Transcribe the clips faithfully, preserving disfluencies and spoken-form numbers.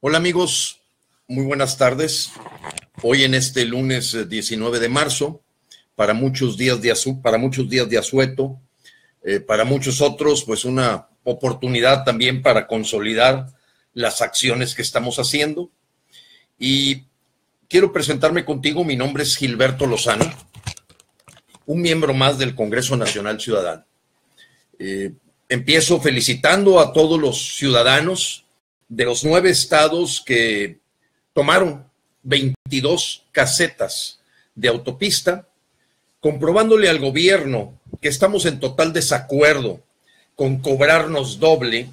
Hola amigos, muy buenas tardes. Hoy en este lunes diecinueve de marzo, para muchos días de, asu para muchos días de asueto, eh, para muchos otros, pues una oportunidad también para consolidar las acciones que estamos haciendo. Y quiero presentarme contigo. Mi nombre es Gilberto Lozano, un miembro más del Congreso Nacional Ciudadano. Eh, empiezo felicitando a todos los ciudadanos de los nueve estados que tomaron veintidós casetas de autopista, comprobándole al gobierno que estamos en total desacuerdo con cobrarnos doble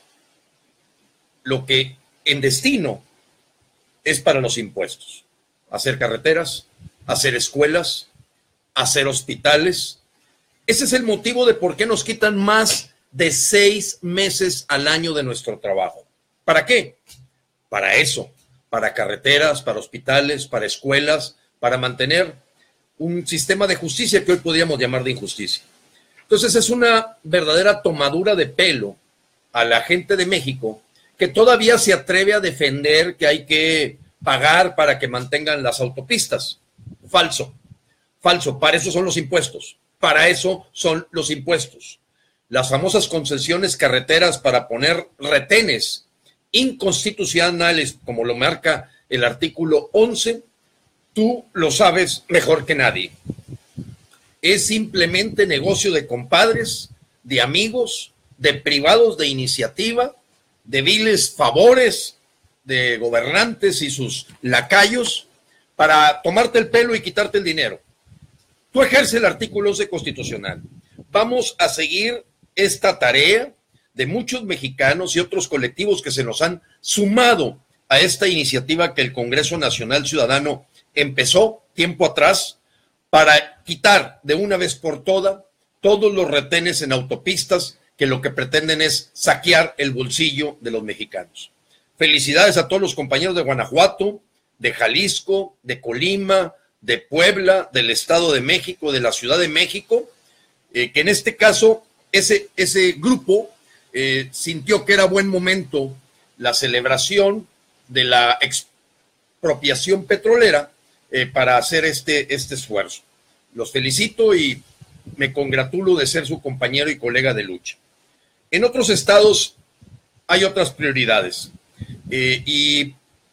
lo que en destino es para los impuestos. Hacer carreteras, hacer escuelas, hacer hospitales. Ese es el motivo de por qué nos quitan más de seis meses al año de nuestro trabajo. ¿Para qué? Para eso, para carreteras, para hospitales, para escuelas, para mantener un sistema de justicia que hoy podríamos llamar de injusticia. Entonces es una verdadera tomadura de pelo a la gente de México que todavía se atreve a defender que hay que pagar para que mantengan las autopistas. Falso, falso, para eso son los impuestos, para eso son los impuestos. Las famosas concesiones carreteras para poner retenes inconstitucionales, como lo marca el artículo once, tú lo sabes mejor que nadie. Es simplemente negocio de compadres, de amigos, de privados de iniciativa, de viles favores de gobernantes y sus lacayos para tomarte el pelo y quitarte el dinero. Tú ejerces el artículo once constitucional. Vamos a seguir esta tarea de muchos mexicanos y otros colectivos que se nos han sumado a esta iniciativa que el Congreso Nacional Ciudadano empezó tiempo atrás para quitar de una vez por todas todos los retenes en autopistas que lo que pretenden es saquear el bolsillo de los mexicanos. Felicidades a todos los compañeros de Guanajuato, de Jalisco, de Colima, de Puebla, del Estado de México, de la Ciudad de México, eh, que en este caso ese, ese grupo Eh, sintió que era buen momento la celebración de la expropiación petrolera eh, para hacer este, este esfuerzo. Los felicito y me congratulo de ser su compañero y colega de lucha. En otros estados hay otras prioridades eh, y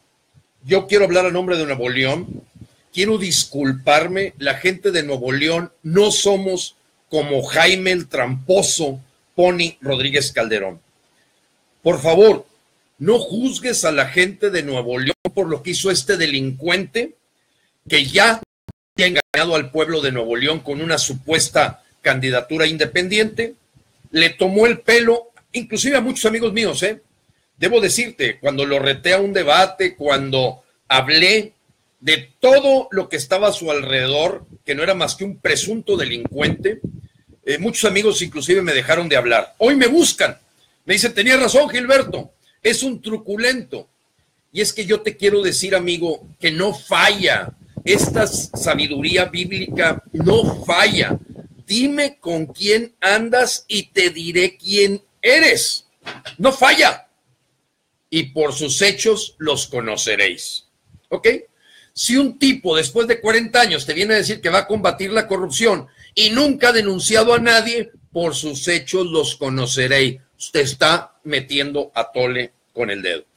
yo quiero hablar a nombre de Nuevo León. Quiero disculparme, la gente de Nuevo León no somos como Jaime el Tramposo Pony Rodríguez Calderón. Por favor, no juzgues a la gente de Nuevo León por lo que hizo este delincuente que ya ha engañado al pueblo de Nuevo León con una supuesta candidatura independiente. Le tomó el pelo, inclusive a muchos amigos míos, ¿eh? Debo decirte, cuando lo reté a un debate, cuando hablé de todo lo que estaba a su alrededor, que no era más que un presunto delincuente, Eh, muchos amigos inclusive me dejaron de hablar. Hoy me buscan, me dicen, tenía razón Gilberto, es un truculento. Y es que yo te quiero decir, amigo, que no falla. Esta sabiduría bíblica no falla. Dime con quién andas y te diré quién eres. No falla. Y por sus hechos los conoceréis. ¿Ok? Si un tipo después de cuarenta años te viene a decir que va a combatir la corrupción y nunca ha denunciado a nadie, por sus hechos los conoceréis. Usted está metiendo a tole con el dedo.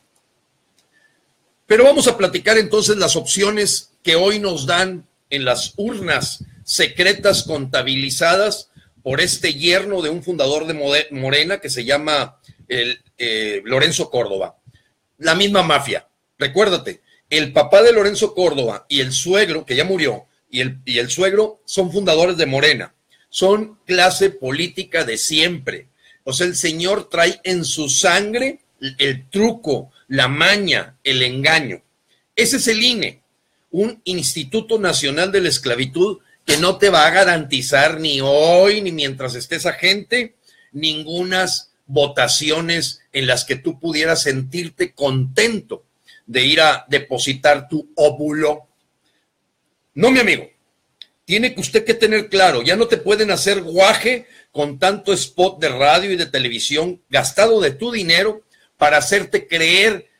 Pero vamos a platicar entonces las opciones que hoy nos dan en las urnas secretas contabilizadas por este yerno de un fundador de Morena que se llama el, eh, Lorenzo Córdoba. La misma mafia. Recuérdate, el papá de Lorenzo Córdoba y el suegro, que ya murió, Y el, y el suegro son fundadores de Morena, son clase política de siempre. O sea, el señor trae en su sangre el truco, la maña, el engaño. Ese es el I N E, un Instituto Nacional de la Esclavitud que no te va a garantizar ni hoy, ni mientras esté esa gente, ningunas votaciones en las que tú pudieras sentirte contento de ir a depositar tu óvulo. No, mi amigo, tiene que usted que tener claro, ya no te pueden hacer guaje con tanto spot de radio y de televisión gastado de tu dinero para hacerte creer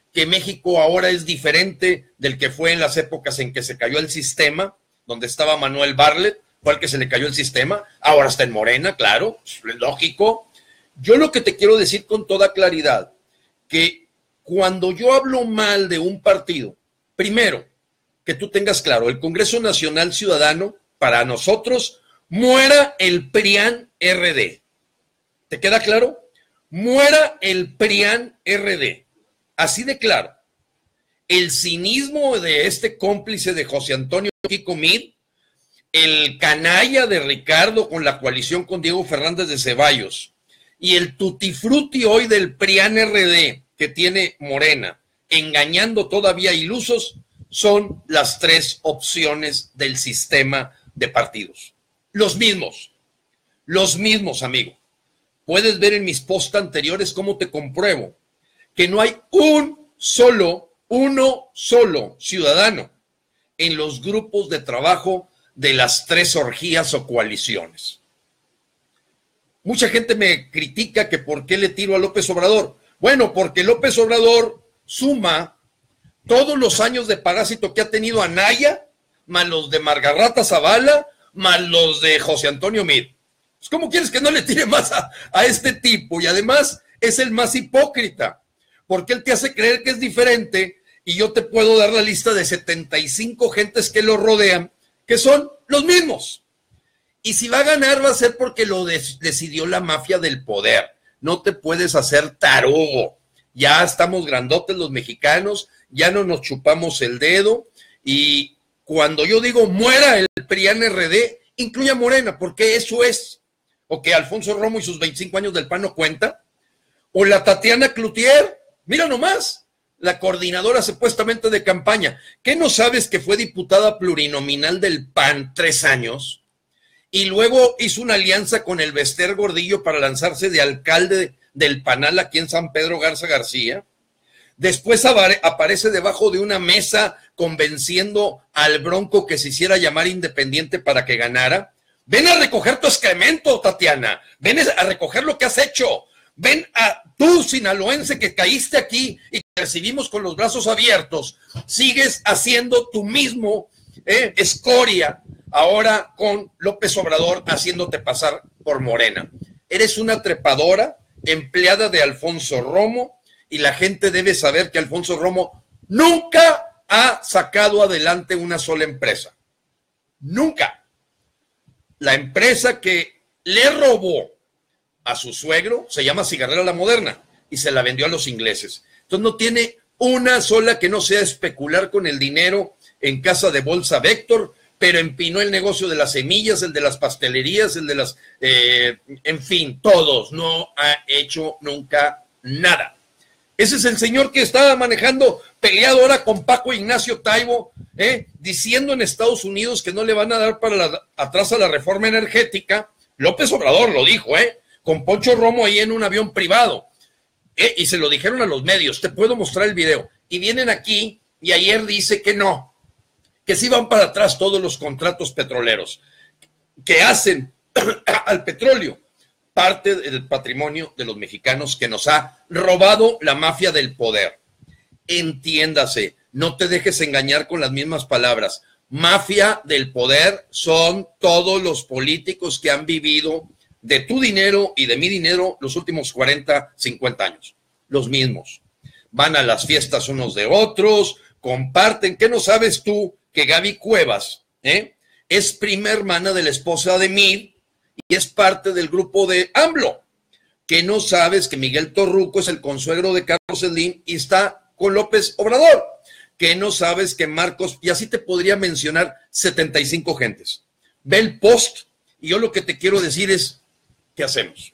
que México ahora es diferente del que fue en las épocas en que se cayó el sistema, donde estaba Manuel Bartlett, fue al que se le cayó el sistema, ahora está en Morena, claro, es lógico. Yo lo que te quiero decir con toda claridad, que cuando yo hablo mal de un partido, primero, que tú tengas claro, el Congreso Nacional Ciudadano, para nosotros, muera el PRIAN R D. ¿Te queda claro? Muera el PRIAN R D. Así de claro. El cinismo de este cómplice de José Antonio Kiko Meade, el canalla de Ricardo con la coalición con Diego Fernández de Ceballos y el tutti frutti hoy del PRIAN R D que tiene Morena, engañando todavía ilusos, son las tres opciones del sistema de partidos. Los mismos, los mismos, amigo. Puedes ver en mis posts anteriores cómo te compruebo que no hay un solo, uno solo ciudadano en los grupos de trabajo de las tres orgías o coaliciones. Mucha gente me critica que por qué le tiro a López Obrador. Bueno, porque López Obrador suma todos los años de parásito que ha tenido Anaya, más los de Margarrata Zavala, más los de José Antonio Meade. Pues, ¿cómo quieres que no le tire más a, a este tipo? Y además es el más hipócrita, porque él te hace creer que es diferente y yo te puedo dar la lista de setenta y cinco gentes que lo rodean, que son los mismos. Y si va a ganar va a ser porque lo des- decidió la mafia del poder. No te puedes hacer tarugo. Ya estamos grandotes los mexicanos, ya no nos chupamos el dedo, y cuando yo digo muera el PRIAN R D, incluye a Morena, porque eso es. O que Alfonso Romo y sus veinticinco años del P A N no cuenta, o la Tatiana Cloutier, mira nomás, la coordinadora supuestamente de campaña. ¿Qué no sabes que fue diputada plurinominal del P A N tres años? Y luego hizo una alianza con el Bester Gordillo para lanzarse de alcalde del Panal aquí en San Pedro Garza García. Después aparece debajo de una mesa convenciendo al Bronco que se hiciera llamar independiente para que ganara. Ven a recoger tu excremento, Tatiana. Ven a recoger lo que has hecho. Ven a tú, sinaloense, que caíste aquí y te recibimos con los brazos abiertos. Sigues haciendo tú mismo eh, escoria ahora con López Obrador haciéndote pasar por Morena. Eres una trepadora, empleada de Alfonso Romo, y la gente debe saber que Alfonso Romo nunca ha sacado adelante una sola empresa. Nunca. La empresa que le robó a su suegro se llama Cigarrera La Moderna y se la vendió a los ingleses. Entonces no tiene una sola que no sea especular con el dinero en casa de Bolsa Véctor, pero empinó el negocio de las semillas, el de las pastelerías, el de las, eh, en fin, todos. No ha hecho nunca nada. Ese es el señor que estaba manejando, peleado ahora con Paco Ignacio Taibo, eh, diciendo en Estados Unidos que no le van a dar para la, atrás a la reforma energética. López Obrador lo dijo, eh, con Poncho Romo ahí en un avión privado. Eh, y se lo dijeron a los medios. Te puedo mostrar el video. Y vienen aquí y ayer dice que no, que sí van para atrás todos los contratos petroleros que hacen al petróleo parte del patrimonio de los mexicanos que nos ha robado la mafia del poder. Entiéndase, no te dejes engañar con las mismas palabras. Mafia del poder son todos los políticos que han vivido de tu dinero y de mi dinero los últimos cuarenta, cincuenta años. Los mismos. Van a las fiestas unos de otros, comparten. ¿Qué no sabes tú? Que Gaby Cuevas ¿eh? es prima hermana de la esposa de Meade y es parte del grupo de AMLO. Que no sabes que Miguel Torruco es el consuegro de Carlos Slim y está con López Obrador. Que no sabes que Marcos, y así te podría mencionar setenta y cinco gentes. Ve el post y yo lo que te quiero decir es, ¿qué hacemos?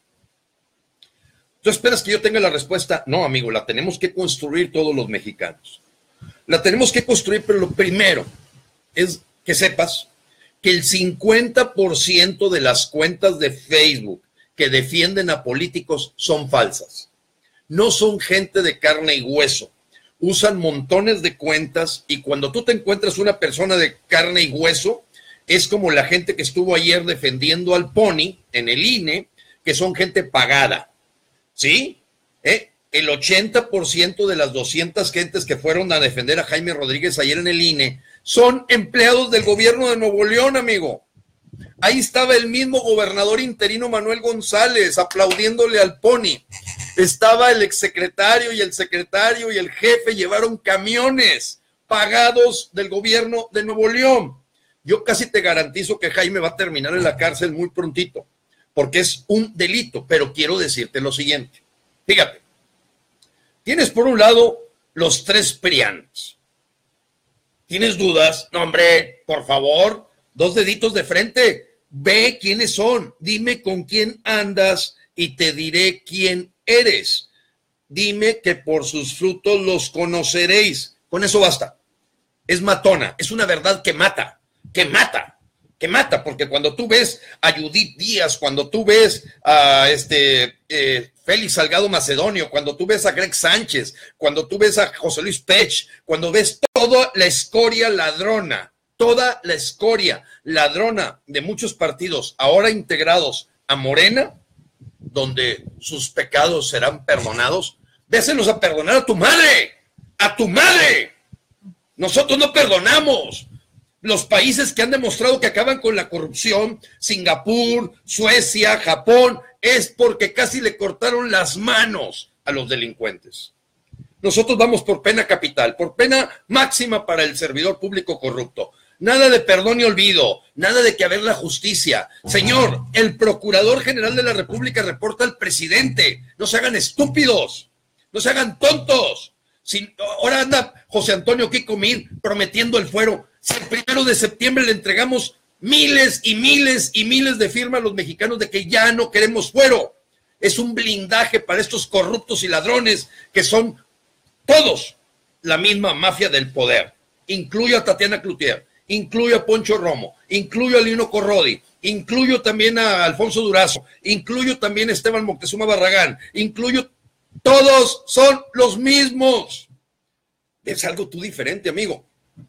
¿Tú esperas que yo tenga la respuesta? No, amigo, la tenemos que construir todos los mexicanos. La tenemos que construir, pero lo primero es que sepas que el cincuenta por ciento de las cuentas de Facebook que defienden a políticos son falsas. No son gente de carne y hueso. Usan montones de cuentas y cuando tú te encuentras una persona de carne y hueso, es como la gente que estuvo ayer defendiendo al Pony en el I N E, que son gente pagada. ¿Sí? ¿Eh? el ochenta por ciento de las doscientas gentes que fueron a defender a Jaime Rodríguez ayer en el I N E son empleados del gobierno de Nuevo León, amigo. Ahí estaba el mismo gobernador interino Manuel González aplaudiéndole al Pony. Estaba el exsecretario y el secretario y el jefe, llevaron camiones pagados del gobierno de Nuevo León. Yo casi te garantizo que Jaime va a terminar en la cárcel muy prontito, porque es un delito, pero quiero decirte lo siguiente. Fíjate, tienes por un lado los tres prianos. ¿Tienes dudas? No, hombre, por favor, dos deditos de frente. Ve quiénes son, dime con quién andas y te diré quién eres. Dime que por sus frutos los conoceréis. Con eso basta. Es matona, es una verdad que mata, que mata, que mata, porque cuando tú ves a Judith Díaz, cuando tú ves a este eh, Félix Salgado Macedonio, cuando tú ves a Greg Sánchez, cuando tú ves a José Luis Pech, cuando ves toda la escoria ladrona, toda la escoria ladrona de muchos partidos ahora integrados a Morena, donde sus pecados serán perdonados, déselos a perdonar a tu madre, a tu madre. Nosotros no perdonamos. Los países que han demostrado que acaban con la corrupción, Singapur, Suecia, Japón, es porque casi le cortaron las manos a los delincuentes. Nosotros vamos por pena capital, por pena máxima para el servidor público corrupto. Nada de perdón y olvido, nada de que haber la justicia. Señor, el Procurador General de la República reporta al presidente. No se hagan estúpidos, no se hagan tontos. Si, ahora anda José Antonio Kiko Mir prometiendo el fuero. Si el primero de septiembre le entregamos miles y miles y miles de firmas a los mexicanos de que ya no queremos fuero. Es un blindaje para estos corruptos y ladrones que son todos la misma mafia del poder. Incluyo a Tatiana Cloutier, incluyo a Poncho Romo, incluyo a Lino Corrodi, incluyo también a Alfonso Durazo, incluyo también a Esteban Moctezuma Barragán, incluyo, todos son los mismos. Es algo tú diferente, amigo.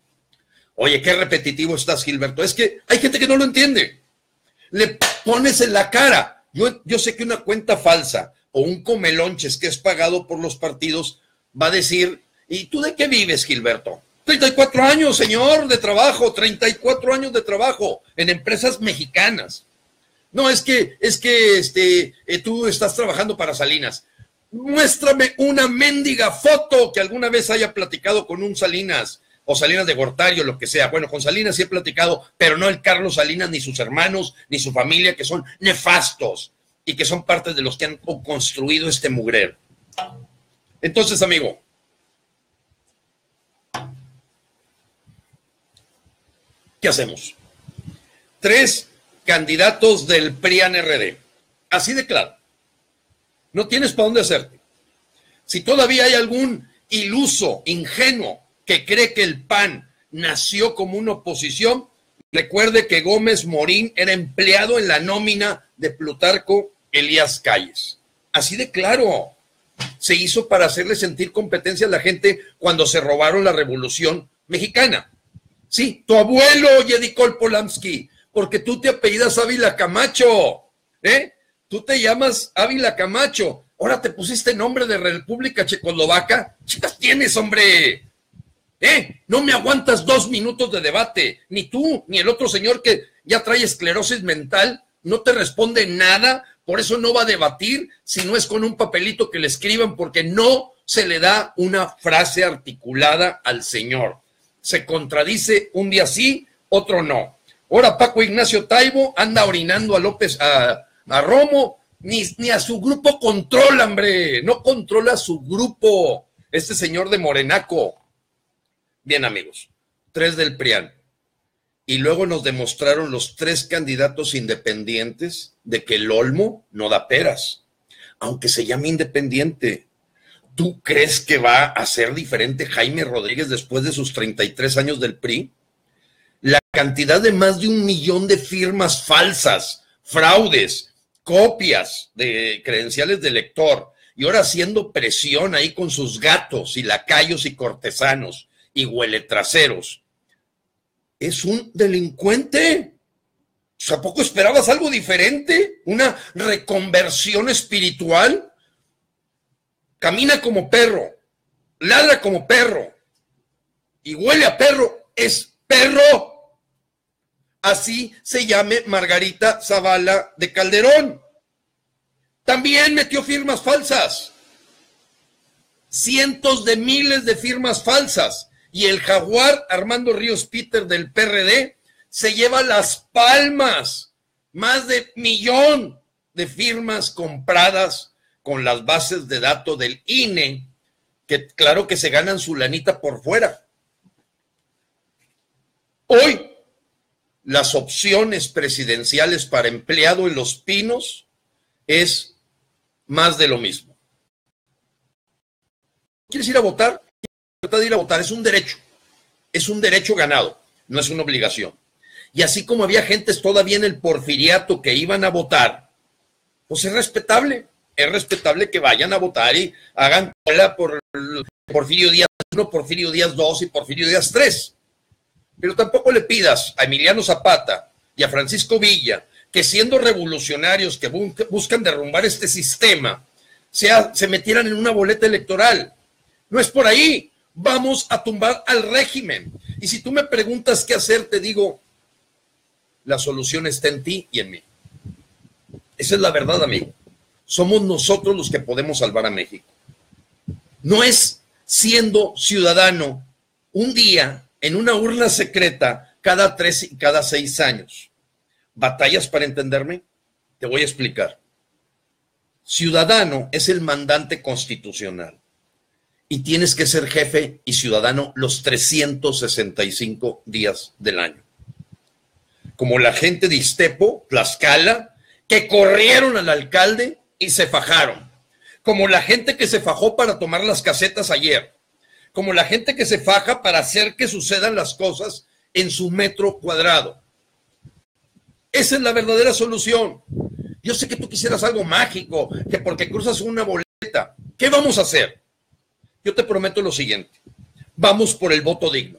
Oye, qué repetitivo estás, Gilberto. Es que hay gente que no lo entiende. Le pones en la cara. Yo, yo sé que una cuenta falsa o un comelonches que es pagado por los partidos va a decir, ¿y tú de qué vives, Gilberto? treinta y cuatro años, señor, de trabajo, treinta y cuatro años de trabajo en empresas mexicanas. No, es que, es que este, eh, tú estás trabajando para Salinas. Muéstrame una mendiga foto que alguna vez haya platicado con un Salinas o Salinas de Gortari o lo que sea. Bueno, con Salinas sí he platicado, pero no el Carlos Salinas, ni sus hermanos, ni su familia, que son nefastos y que son parte de los que han construido este mugrero. Entonces, amigo, ¿qué hacemos? Tres candidatos del P R I A N R D. Así de claro. No tienes para dónde hacerte. Si todavía hay algún iluso, ingenuo, que cree que el P A N nació como una oposición, recuerde que Gómez Morín era empleado en la nómina de Plutarco Elías Calles. Así de claro. Se hizo para hacerle sentir competencia a la gente cuando se robaron la Revolución Mexicana. Sí, tu abuelo, Yedicol Polanski, porque tú te apellidas Ávila Camacho, ¿eh? Tú te llamas Ávila Camacho, ahora te pusiste nombre de República Checoslovaca. Chicas tienes, hombre, ¿eh? No me aguantas dos minutos de debate, ni tú, ni el otro señor que ya trae esclerosis mental, no te responde nada, por eso no va a debatir si no es con un papelito que le escriban, porque no se le da una frase articulada al señor. Se contradice un día sí, otro no. Ahora Paco Ignacio Taibo anda orinando a López, a, a Romo, ni, ni a su grupo controla, hombre, no controla a su grupo, este señor de Morenaco. Bien, amigos, tres del P R I A N. Y luego nos demostraron los tres candidatos independientes de que el Olmo no da peras, aunque se llame independiente. ¿Tú crees que va a ser diferente Jaime Rodríguez después de sus treinta y tres años del P R I? La cantidad de más de un millón de firmas falsas, fraudes, copias de credenciales de elector, y ahora haciendo presión ahí con sus gatos y lacayos y cortesanos y hueletraseros. ¿Es un delincuente? ¿A poco esperabas algo diferente? ¿Una reconversión espiritual? camina como perro, ladra como perro y huele a perro, es perro. Así se llame Margarita Zavala de Calderón. También metió firmas falsas. Cientos de miles de firmas falsas. Y el jaguar Armando Ríos Peter del P R D se lleva las palmas. Más de millón de firmas compradas con las bases de datos del I N E, que claro que se ganan su lanita por fuera. Hoy, las opciones presidenciales para empleado en Los Pinos es más de lo mismo. ¿Quieres ir a votar? Trata de ir a votar, es un derecho. Es un derecho ganado, no es una obligación. Y así como había gentes todavía en el porfiriato que iban a votar, pues es respetable. Es respetable que vayan a votar y hagan cola por Porfirio Díaz uno, Porfirio Díaz dos y Porfirio Díaz tres. Pero tampoco le pidas a Emiliano Zapata y a Francisco Villa que siendo revolucionarios que buscan derrumbar este sistema, sea, se metieran en una boleta electoral. No es por ahí. Vamos a tumbar al régimen. Y si tú me preguntas qué hacer, te digo, la solución está en ti y en mí. Esa es la verdad, amigo. Somos nosotros los que podemos salvar a México. No es siendo ciudadano un día en una urna secreta cada tres y cada seis años. ¿Batallas para entenderme? Te voy a explicar. Ciudadano es el mandante constitucional y tienes que ser jefe y ciudadano los trescientos sesenta y cinco días del año. Como la gente de Ixtepo, Tlaxcala, que corrieron al alcalde y se fajaron. Como la gente que se fajó para tomar las casetas ayer. Como la gente que se faja para hacer que sucedan las cosas en su metro cuadrado. Esa es la verdadera solución. Yo sé que tú quisieras algo mágico, que porque cruzas una boleta. ¿Qué vamos a hacer? Yo te prometo lo siguiente. Vamos por el voto digno.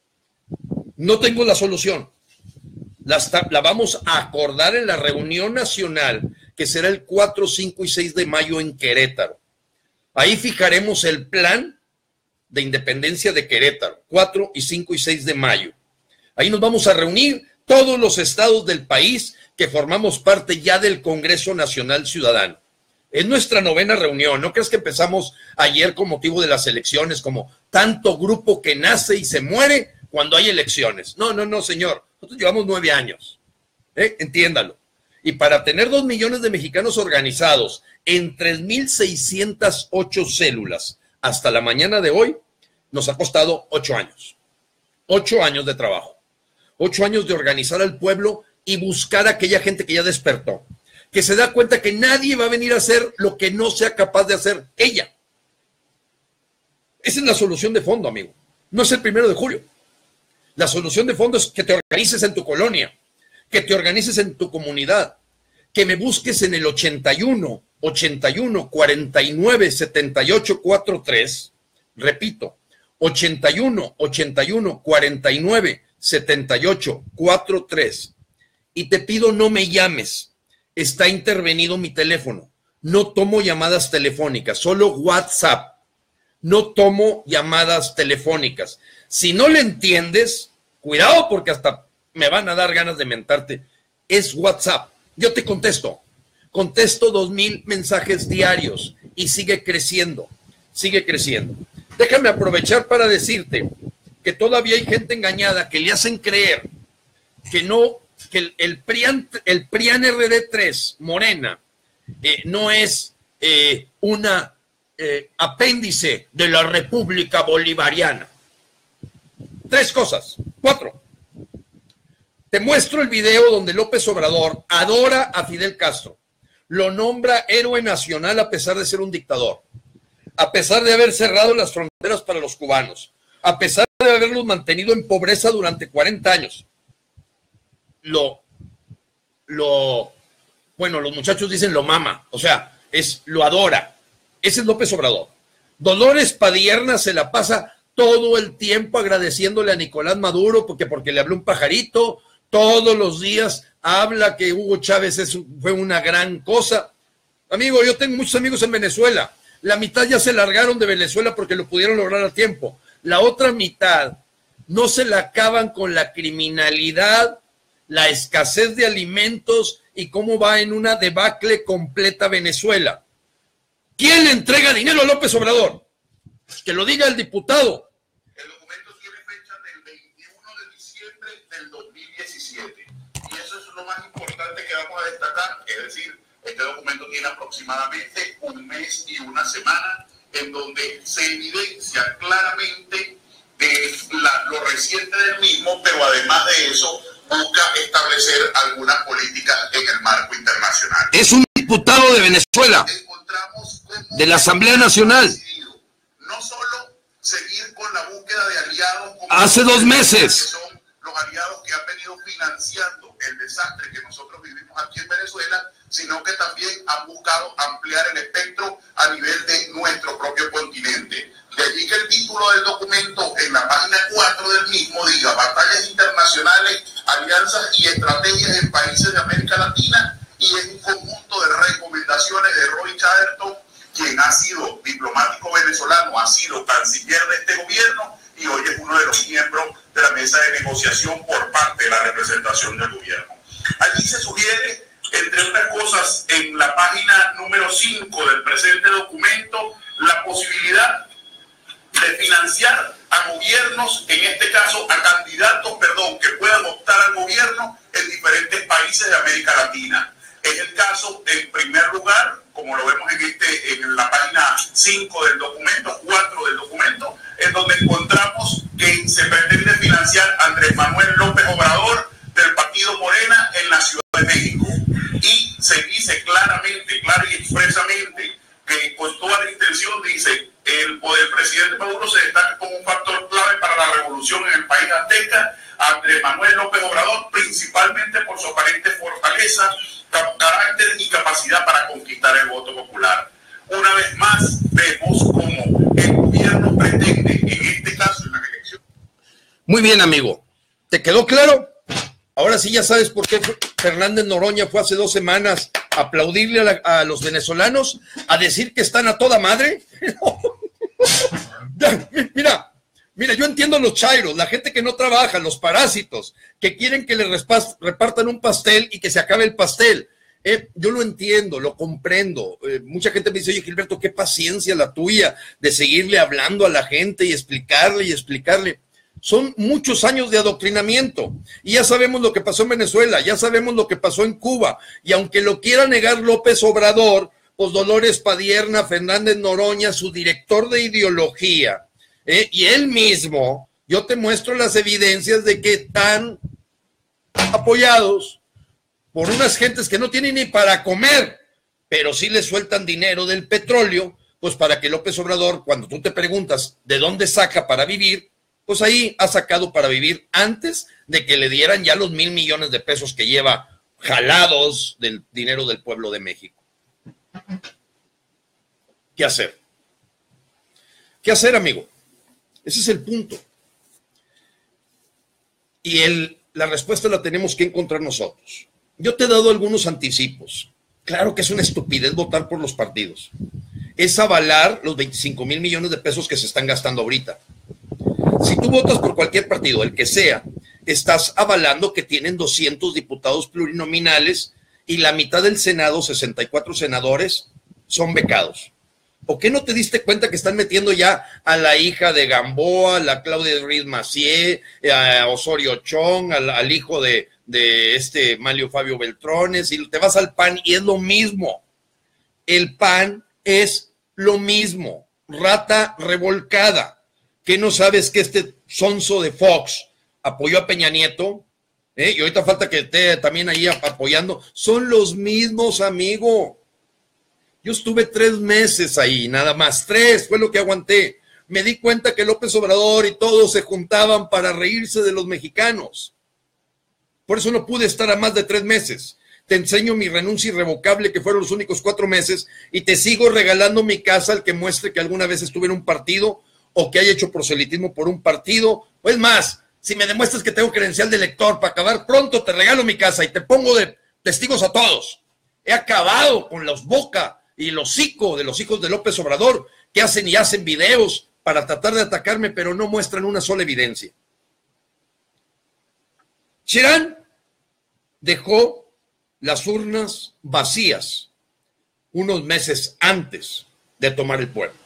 No tengo la solución. La, la vamos a acordar en la reunión nacional que será el cuatro, cinco y seis de mayo en Querétaro. Ahí fijaremos el plan de independencia de Querétaro, cuatro y cinco y seis de mayo. Ahí nos vamos a reunir todos los estados del país que formamos parte ya del Congreso Nacional Ciudadano. Es nuestra novena reunión. No crees que empezamos ayer con motivo de las elecciones, como tanto grupo que nace y se muere cuando hay elecciones. No, no, no, señor. Nosotros llevamos nueve años. ¿Eh? Entiéndalo. Y para tener dos millones de mexicanos organizados en tres mil seiscientas ocho células hasta la mañana de hoy, nos ha costado ocho años. Ocho años de trabajo. Ocho años de organizar al pueblo y buscar a aquella gente que ya despertó, que se da cuenta que nadie va a venir a hacer lo que no sea capaz de hacer ella. Esa es la solución de fondo, amigo. No es el primero de julio. La solución de fondo es que te organices en tu colonia, que te organices en tu comunidad, que me busques en el ochenta y uno, ochenta y uno, cuarenta y nueve, setenta y ocho, cuarenta y tres. Repito, ochenta y uno, ochenta y uno, cuarenta y nueve, setenta y ocho, cuarenta y tres. Y te pido no me llames. Está intervenido mi teléfono. No tomo llamadas telefónicas, solo WhatsApp. No tomo llamadas telefónicas. Si no le entiendes, cuidado porque hasta me van a dar ganas de mentarte. Es WhatsApp. Yo te contesto. Contesto dos mil mensajes diarios y sigue creciendo. Sigue creciendo. Déjame aprovechar para decirte que todavía hay gente engañada que le hacen creer que no, que el, el PRIAN, el PRIAN R D tres, Morena, eh, no es eh, una eh, apéndice de la República Bolivariana. Tres cosas, cuatro. Te muestro el video donde López Obrador adora a Fidel Castro, lo nombra héroe nacional a pesar de ser un dictador, a pesar de haber cerrado las fronteras para los cubanos, a pesar de haberlos mantenido en pobreza durante cuarenta años. Lo, lo, bueno, los muchachos dicen lo mama, o sea, es lo adora. Ese es López Obrador. Dolores Padierna se la pasa todo el tiempo agradeciéndole a Nicolás Maduro porque, porque le habló un pajarito, todos los días habla que Hugo Chávez es, fue una gran cosa. Amigo, yo tengo muchos amigos en Venezuela. La mitad ya se largaron de Venezuela porque lo pudieron lograr a tiempo. La otra mitad no se la acaban con la criminalidad, la escasez de alimentos y cómo va en una debacle completa Venezuela. ¿Quién le entrega dinero a López Obrador? Que lo diga el diputado. El documento tiene fecha del veintiuno de diciembre del dos mil diecisiete. Y eso es lo más importante que vamos a destacar. Es decir, este documento tiene aproximadamente un mes y una semana en donde se evidencia claramente de la, lo reciente del mismo, pero además de eso busca establecer algunas políticas en el marco internacional. Es un diputado de Venezuela, de la Asamblea Nacional. No solo seguir con la búsqueda de aliados, como hace dos meses, que son los aliados que han venido financiando el desastre que nosotros vivimos aquí en Venezuela, sino que también han buscado ampliar el espectro a nivel de nuestro propio continente. De allí que el título del documento en la página cuatro del mismo diga batallas internacionales, alianzas y estrategias en países de América Latina, y es un conjunto de recomendaciones de Roy Chatterton, quien ha sido diplomático venezolano, ha sido canciller de este gobierno y hoy es uno de los miembros de la mesa de negociación por parte de la representación del gobierno. Allí se sugiere, entre otras cosas, en la página número cinco del presente documento, la posibilidad de financiar a gobiernos, en este caso a candidatos, perdón, que puedan optar al gobierno en diferentes países de América Latina. Es el caso, en primer lugar, como lo vemos en, este, en la página cinco del documento, cuatro del documento, en donde encontramos que se pretende financiar a Andrés Manuel López Obrador del partido Morena en la Ciudad de México. Y se dice claramente, clara y expresamente, que con toda la intención dice, el poder presidente Maduro se destaca como un factor clave para la revolución en el país azteca, Andrés Manuel López Obrador, principalmente por su aparente fortaleza, carácter y capacidad para conquistar el voto popular. Una vez más, vemos cómo el gobierno pretende, en este caso, en la elección. Muy bien, amigo. ¿Te quedó claro? Ahora sí ya sabes por qué Fernández Noroña fue hace dos semanas a aplaudirle a, la, a los venezolanos, a decir que están a toda madre. Mira, mira, yo entiendo a los chairos, la gente que no trabaja, los parásitos, que quieren que les repartan un pastel y que se acabe el pastel. Eh, yo lo entiendo, lo comprendo. Eh, mucha gente me dice, oye, Gilberto, qué paciencia la tuya de seguirle hablando a la gente y explicarle y explicarle. Son muchos años de adoctrinamiento y ya sabemos lo que pasó en Venezuela, ya sabemos lo que pasó en Cuba, y aunque lo quiera negar López Obrador, pues Dolores Padierna, Fernández Noroña, su director de ideología, eh, y él mismo, yo te muestro las evidencias de que están apoyados por unas gentes que no tienen ni para comer, pero sí le sueltan dinero del petróleo, pues para que López Obrador, cuando tú te preguntas de dónde saca para vivir, pues ahí ha sacado para vivir antes de que le dieran ya los mil millones de pesos que lleva jalados del dinero del pueblo de México. ¿Qué hacer? ¿Qué hacer, amigo? Ese es el punto. Y el, la respuesta la tenemos que encontrar nosotros. Yo te he dado algunos anticipos. Claro que es una estupidez votar por los partidos. Es avalar los veinticinco mil millones de pesos que se están gastando ahorita. Si tú votas por cualquier partido, el que sea, estás avalando que tienen doscientos diputados plurinominales y la mitad del Senado, sesenta y cuatro senadores, son becados. ¿Por qué no te diste cuenta que están metiendo ya a la hija de Gamboa, a la Claudia Ruiz Massieu, a Osorio Chong, al, al hijo de, de este Manlio Fabio Beltrones, y te vas al P A N y es lo mismo? El P A N es lo mismo, rata revolcada. ¿Qué no sabes que este sonso de Fox apoyó a Peña Nieto? ¿Eh? Y ahorita falta que esté también ahí apoyando. Son los mismos, amigo. Yo estuve tres meses ahí, nada más. Tres fue lo que aguanté. Me di cuenta que López Obrador y todos se juntaban para reírse de los mexicanos. Por eso no pude estar a más de tres meses. Te enseño mi renuncia irrevocable, que fueron los únicos cuatro meses, y te sigo regalando mi casa al que muestre que alguna vez estuve en un partido o que haya hecho proselitismo por un partido. O es más, si me demuestras que tengo credencial de elector para acabar pronto, te regalo mi casa y te pongo de testigos a todos. He acabado con los Boca y el hocico de los hijos de López Obrador, que hacen y hacen videos para tratar de atacarme, pero no muestran una sola evidencia. Cherán dejó las urnas vacías unos meses antes de tomar el pueblo.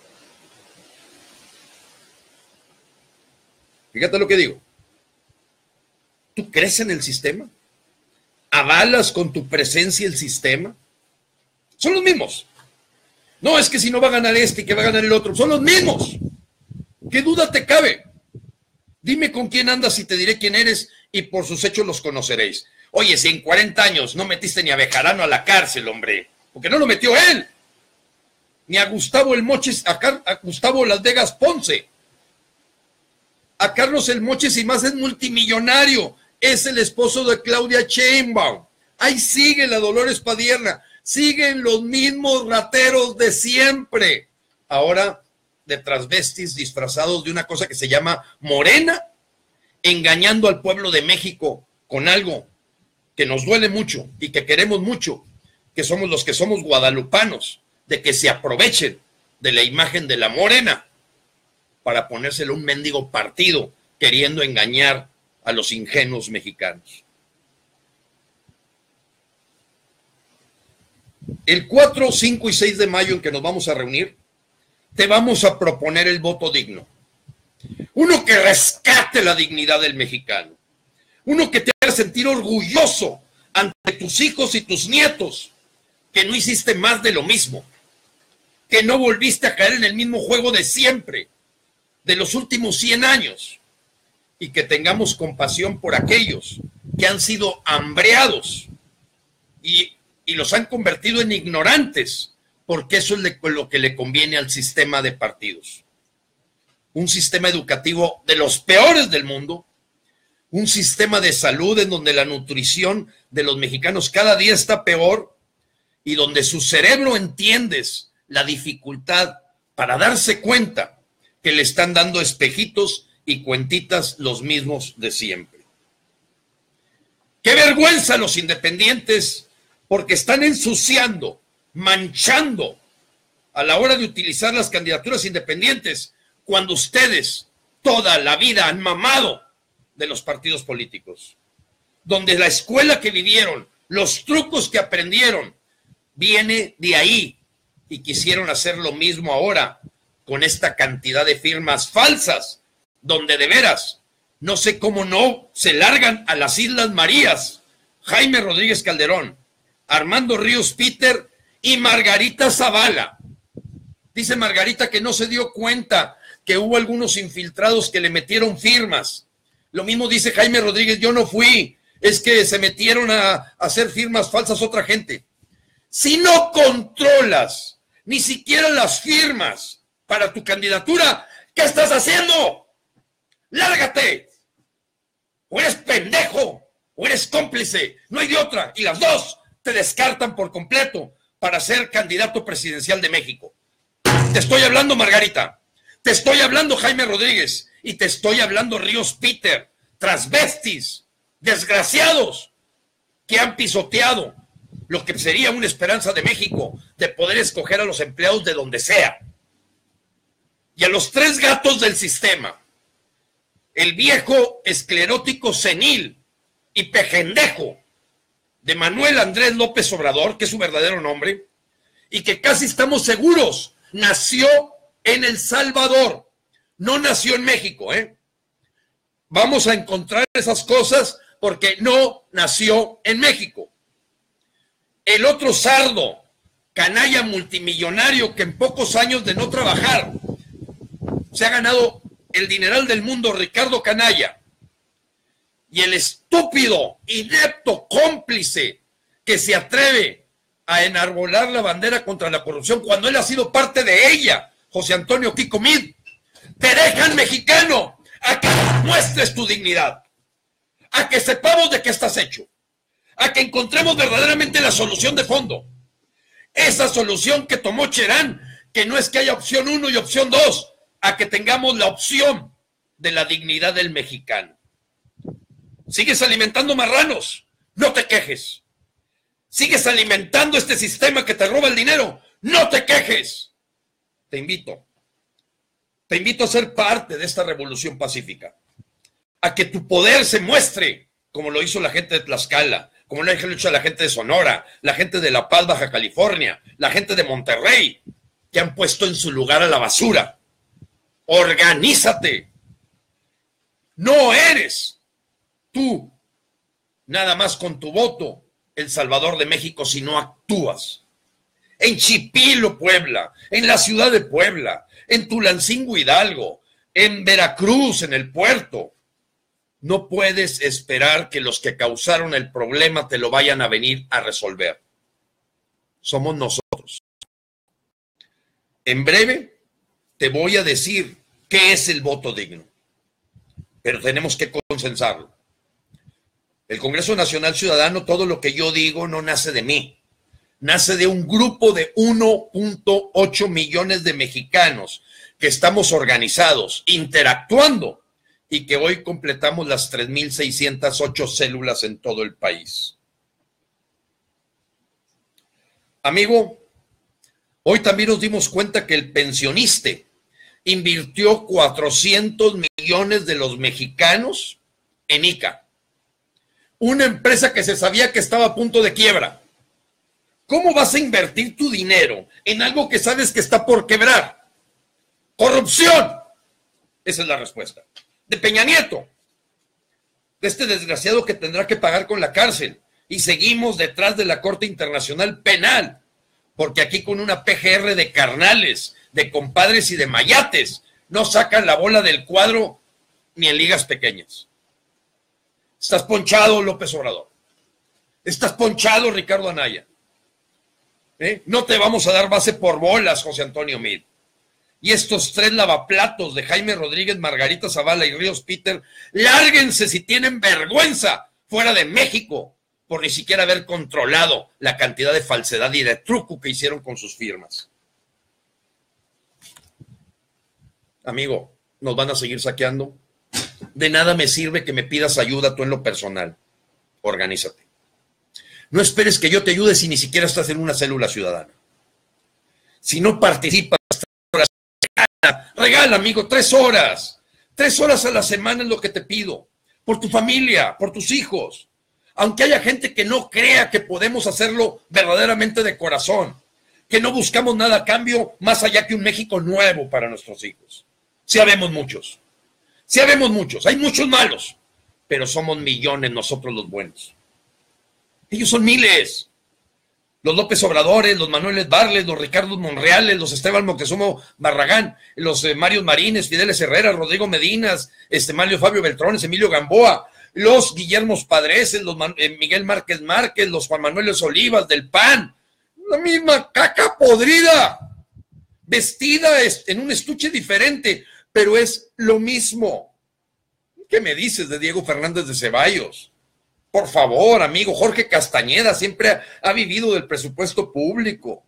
Fíjate lo que digo. ¿Tú crees en el sistema? ¿Avalas con tu presencia el sistema? Son los mismos. No, es que si no va a ganar este y que va a ganar el otro, son los mismos. ¿Qué duda te cabe? Dime con quién andas y te diré quién eres y por sus hechos los conoceréis. Oye, si en cuarenta años no metiste ni a Bejarano a la cárcel, hombre, porque no lo metió él, ni a Gustavo el Moches, a, Car a Gustavo Las Vegas Ponce, a Carlos el Moches y más es multimillonario, es el esposo de Claudia Sheinbaum. Ahí sigue la Dolores Padierna, siguen los mismos rateros de siempre. Ahora de transvestis disfrazados de una cosa que se llama Morena, engañando al pueblo de México con algo que nos duele mucho y que queremos mucho, que somos los que somos guadalupanos, de que se aprovechen de la imagen de la Morena para ponérselo a un mendigo partido queriendo engañar a los ingenuos mexicanos. El cuatro, cinco y seis de mayo en que nos vamos a reunir, te vamos a proponer el voto digno. Uno que rescate la dignidad del mexicano. Uno que te haga sentir orgulloso ante tus hijos y tus nietos, que no hiciste más de lo mismo, que no volviste a caer en el mismo juego de siempre, de los últimos cien años, y que tengamos compasión por aquellos que han sido hambreados y, y los han convertido en ignorantes, porque eso es lo que le conviene al sistema de partidos. Un sistema educativo de los peores del mundo, un sistema de salud en donde la nutrición de los mexicanos cada día está peor y donde su cerebro entiendes la dificultad para darse cuenta que le están dando espejitos y cuentitas los mismos de siempre. ¡Qué vergüenza los independientes! Porque están ensuciando, manchando a la hora de utilizar las candidaturas independientes cuando ustedes toda la vida han mamado de los partidos políticos, donde la escuela que vivieron, los trucos que aprendieron, viene de ahí y quisieron hacer lo mismo ahora con esta cantidad de firmas falsas, donde de veras, no sé cómo no se largan a las Islas Marías, Jaime Rodríguez Calderón, Armando Ríos Peter y Margarita Zavala. Dice Margarita que no se dio cuenta que hubo algunos infiltrados que le metieron firmas. Lo mismo dice Jaime Rodríguez, yo no fui, es que se metieron a, a hacer firmas falsas otra gente. Si no controlas ni siquiera las firmas para tu candidatura, ¿qué estás haciendo? ¡Lárgate! O eres pendejo, o eres cómplice, no hay de otra, y las dos te descartan por completo para ser candidato presidencial de México. Te estoy hablando, Margarita, te estoy hablando, Jaime Rodríguez, y te estoy hablando, Ríos Peter, transvestis, desgraciados, que han pisoteado lo que sería una esperanza de México, de poder escoger a los empleados de donde sea. Y a los tres gatos del sistema, el viejo esclerótico senil y pejendejo de Manuel Andrés López Obrador, que es su verdadero nombre, y que casi estamos seguros nació en El Salvador, no nació en México, ¿eh? Vamos a encontrar esas cosas porque no nació en México. El otro sardo, canalla multimillonario que en pocos años de no trabajar se ha ganado el dineral del mundo, Ricardo Canalla. Y el estúpido, inepto, cómplice que se atreve a enarbolar la bandera contra la corrupción cuando él ha sido parte de ella, José Antonio Kiko Mid. Te dejan, mexicano, a que muestres tu dignidad, a que sepamos de qué estás hecho, a que encontremos verdaderamente la solución de fondo. Esa solución que tomó Cherán, que no es que haya opción uno y opción dos, a que tengamos la opción de la dignidad del mexicano. Sigues alimentando marranos, no te quejes. Sigues alimentando este sistema que te roba el dinero, No te quejes. Te invito. Te invito a ser parte de esta revolución pacífica. A que tu poder se muestre, como lo hizo la gente de Tlaxcala, como lo ha hecho la gente de Sonora, la gente de La Paz, Baja California, la gente de Monterrey, que han puesto en su lugar a la basura. Organízate. No eres tú, nada más con tu voto, el Salvador de México, si no actúas. En Chipilo, Puebla, en la ciudad de Puebla, en Tulancingo, Hidalgo, en Veracruz, en el puerto. No puedes esperar que los que causaron el problema te lo vayan a venir a resolver. Somos nosotros. En breve te voy a decir qué es el voto digno, pero tenemos que consensarlo. El Congreso Nacional Ciudadano, todo lo que yo digo no nace de mí. Nace de un grupo de uno punto ocho millones de mexicanos que estamos organizados, interactuando, y que hoy completamos las tres mil seiscientas ocho células en todo el país. Amigo, hoy también nos dimos cuenta que el pensionista invirtió cuatrocientos millones de los mexicanos en I C A, una empresa que se sabía que estaba a punto de quiebra. ¿Cómo vas a invertir tu dinero en algo que sabes que está por quebrar? ¡Corrupción! Esa es la respuesta. De Peña Nieto, de este desgraciado que tendrá que pagar con la cárcel. Y seguimos detrás de la Corte Internacional Penal, porque aquí con una P G R de carnales, de compadres y de mayates, no sacan la bola del cuadro ni en ligas pequeñas. Estás ponchado, López Obrador. Estás ponchado, Ricardo Anaya. ¿Eh? No te vamos a dar base por bolas, José Antonio Meade. Y estos tres lavaplatos de Jaime Rodríguez, Margarita Zavala y Ríos Peter, lárguense si tienen vergüenza fuera de México por ni siquiera haber controlado la cantidad de falsedad y de truco que hicieron con sus firmas. Amigo, ¿nos van a seguir saqueando? De nada me sirve que me pidas ayuda tú en lo personal. Organízate. No esperes que yo te ayude si ni siquiera estás en una célula ciudadana. Si no participas, regala, regala, amigo, tres horas. Tres horas a la semana es lo que te pido. Por tu familia, por tus hijos. Aunque haya gente que no crea que podemos hacerlo verdaderamente de corazón. Que no buscamos nada a cambio más allá que un México nuevo para nuestros hijos. Sí habemos muchos. Sí habemos muchos. Hay muchos malos. Pero somos millones nosotros los buenos. Ellos son miles. Los López Obradores, los Manuel Barles, los Ricardo Monreales, los Esteban Moctezuma Barragán, los eh, Mario Marines, Fideles Herrera, Rodrigo Medinas, este Mario Fabio Beltrones, Emilio Gamboa, los Guillermos Padreses, los eh, Miguel Márquez Márquez, los Juan Manuel Olivas del P A N. La misma caca podrida, vestida en un estuche diferente, pero es lo mismo. ¿Qué me dices de Diego Fernández de Ceballos? Por favor, amigo, Jorge Castañeda siempre ha, ha vivido del presupuesto público.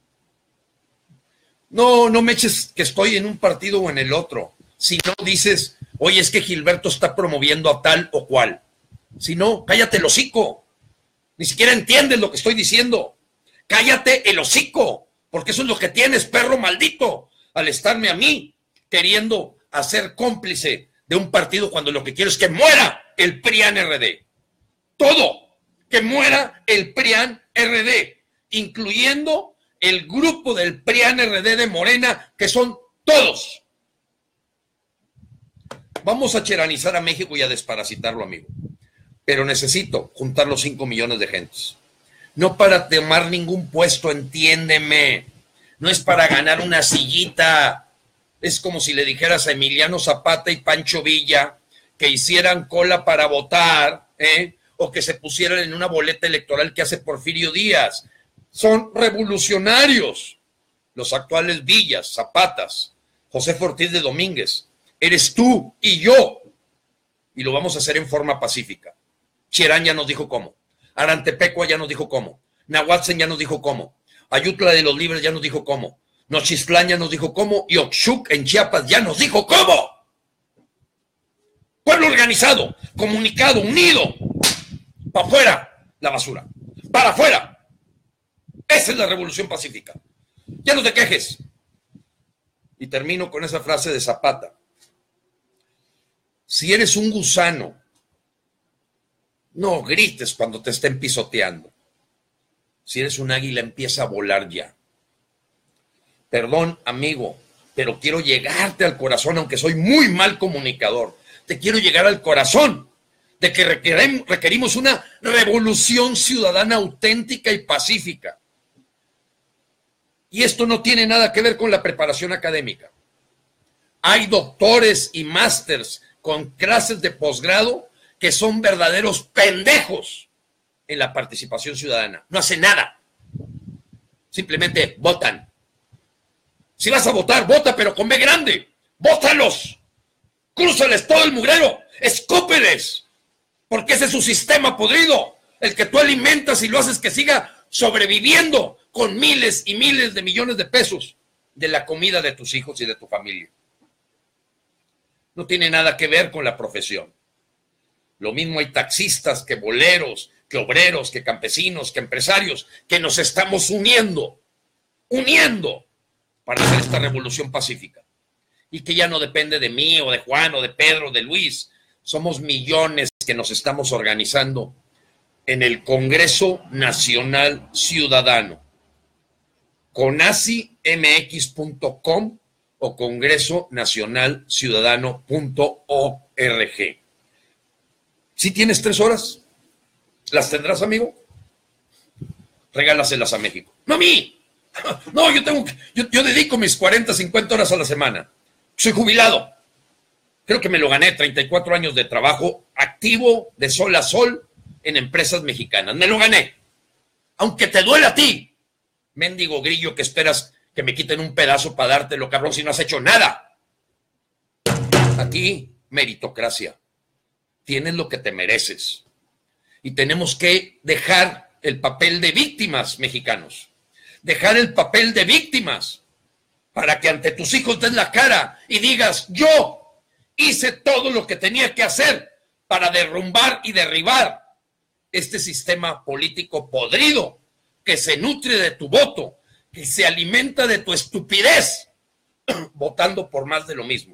No, no me eches que estoy en un partido o en el otro. Si no dices, oye, es que Gilberto está promoviendo a tal o cual. Si no, cállate el hocico. Ni siquiera entiendes lo que estoy diciendo. Cállate el hocico, porque eso es lo que tienes, perro maldito, al estarme a mí queriendo hacer cómplice de un partido cuando lo que quiero es que muera el P R I A N R D. Todo, que muera el P R I A N R D, incluyendo el grupo del P R I A N R D de Morena, que son todos. Vamos a cheranizar a México y a desparasitarlo, amigo. Pero necesito juntar los cinco millones de gentes. No para tomar ningún puesto, entiéndeme. No es para ganar una sillita. Es como si le dijeras a Emiliano Zapata y Pancho Villa que hicieran cola para votar, ¿eh? O que se pusieran en una boleta electoral que hace Porfirio Díaz. Son revolucionarios. Los actuales Villas, Zapatas, José Ortiz de Domínguez. Eres tú y yo. Y lo vamos a hacer en forma pacífica. Cherán ya nos dijo cómo. Arantepecua ya nos dijo cómo. Nahuatzen ya nos dijo cómo. Ayutla de los Libres ya nos dijo cómo. Nochistlán ya nos dijo cómo. Y Oxuc en Chiapas ya nos dijo cómo. Pueblo organizado, comunicado, unido. Para afuera, la basura. Para afuera. Esa es la revolución pacífica. Ya no te quejes. Y termino con esa frase de Zapata. Si eres un gusano, no grites cuando te estén pisoteando. Si eres un águila, empieza a volar ya. Perdón, amigo, pero quiero llegarte al corazón, aunque soy muy mal comunicador. Te quiero llegar al corazón de que requerimos una revolución ciudadana auténtica y pacífica. Y esto no tiene nada que ver con la preparación académica. Hay doctores y másters con clases de posgrado que son verdaderos pendejos en la participación ciudadana. No hacen nada. Simplemente votan. Si vas a votar, vota, pero con B grande. ¡Vótalos! ¡Crúzales todo el mugrero! ¡Escúpeles! Porque ese es su sistema podrido, el que tú alimentas y lo haces que siga sobreviviendo con miles y miles de millones de pesos de la comida de tus hijos y de tu familia. No tiene nada que ver con la profesión. Lo mismo hay taxistas que boleros, que obreros, que campesinos, que empresarios, que nos estamos uniendo, uniendo para hacer esta revolución pacífica. Y que ya no depende de mí o de Juan o de Pedro o de Luis. Somos millones que nos estamos organizando en el Congreso Nacional Ciudadano. conasi m x punto com o congreso nacional ciudadano punto org. Si tienes tres horas, ¿las tendrás, amigo? Regálaselas a México. No a mí. No, yo tengo, yo, yo dedico mis cuarenta, cincuenta horas a la semana. Soy jubilado. Creo que me lo gané, treinta y cuatro años de trabajo activo de sol a sol en empresas mexicanas. Me lo gané. Aunque te duele a ti, mendigo grillo, que esperas que me quiten un pedazo para dártelo, cabrón, si no has hecho nada. A ti, meritocracia. Tienes lo que te mereces. Y tenemos que dejar el papel de víctimas, mexicanos. Dejar el papel de víctimas para que ante tus hijos des la cara y digas, yo hice todo lo que tenía que hacer para derrumbar y derribar este sistema político podrido que se nutre de tu voto, que se alimenta de tu estupidez, votando por más de lo mismo.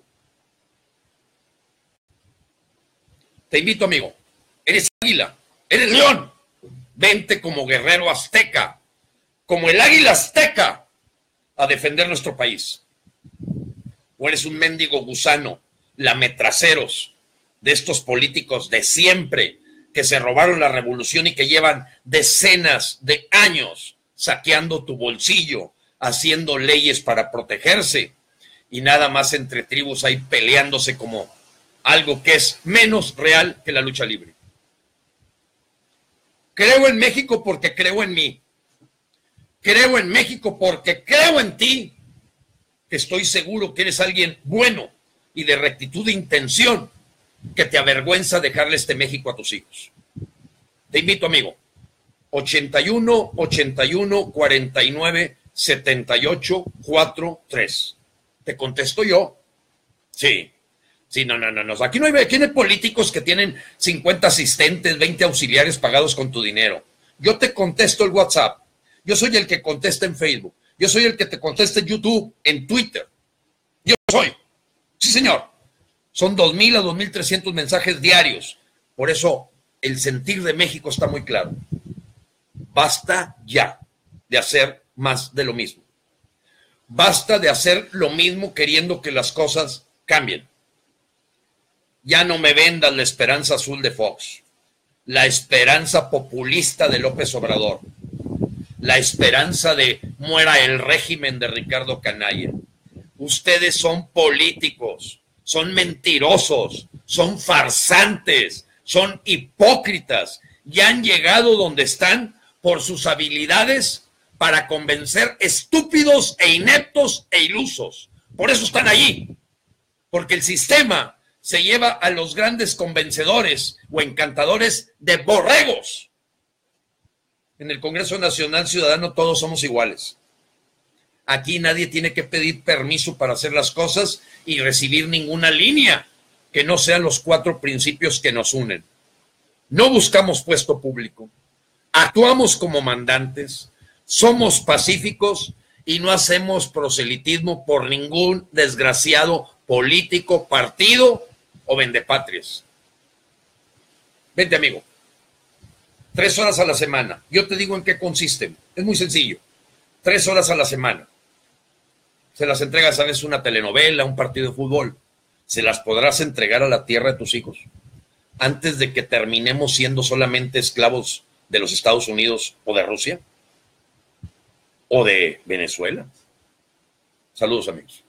Te invito, amigo, eres águila, eres león, vente como guerrero azteca, como el águila azteca, a defender nuestro país. O eres un mendigo gusano, lametraceros de estos políticos de siempre que se robaron la revolución y que llevan decenas de años saqueando tu bolsillo, haciendo leyes para protegerse y nada más entre tribus ahí peleándose como algo que es menos real que la lucha libre. Creo en México porque creo en mí. Creo en México porque creo en ti, que estoy seguro que eres alguien bueno y de rectitud de intención, que te avergüenza dejarle este México a tus hijos. Te invito, amigo, ochenta y uno, ochenta y uno, cuarenta y nueve, setenta y ocho, cuarenta y tres. Te contesto yo. Sí, sí, no, no, no, no. Aquí no hay, aquí no hay políticos que tienen cincuenta asistentes, veinte auxiliares pagados con tu dinero. Yo te contesto el WhatsApp. Yo soy el que contesta en Facebook. Yo soy el que te contesta en YouTube, en Twitter. Yo soy. Sí, señor. Son dos mil a dos mil trescientos mensajes diarios. Por eso el sentir de México está muy claro. Basta ya de hacer más de lo mismo. Basta de hacer lo mismo queriendo que las cosas cambien. Ya no me vendas la esperanza azul de Fox, la esperanza populista de López Obrador, la esperanza de muera el régimen de Ricardo Canalla. Ustedes son políticos, son mentirosos, son farsantes, son hipócritas y han llegado donde están por sus habilidades para convencer estúpidos e ineptos e ilusos. Por eso están allí, porque el sistema se lleva a los grandes convencedores o encantadores de borregos. En el Congreso Nacional Ciudadano todos somos iguales. Aquí nadie tiene que pedir permiso para hacer las cosas y recibir ninguna línea que no sean los cuatro principios que nos unen. No buscamos puesto público, actuamos como mandantes, somos pacíficos y no hacemos proselitismo por ningún desgraciado político, partido o vendepatrias. Vente, amigo. Tres horas a la semana. Yo te digo en qué consisten. Es muy sencillo. Tres horas a la semana. Se las entregas a veces una telenovela, un partido de fútbol. ¿Se las podrás entregar a la tierra de tus hijos antes de que terminemos siendo solamente esclavos de los Estados Unidos o de Rusia? ¿O de Venezuela? Saludos, amigos.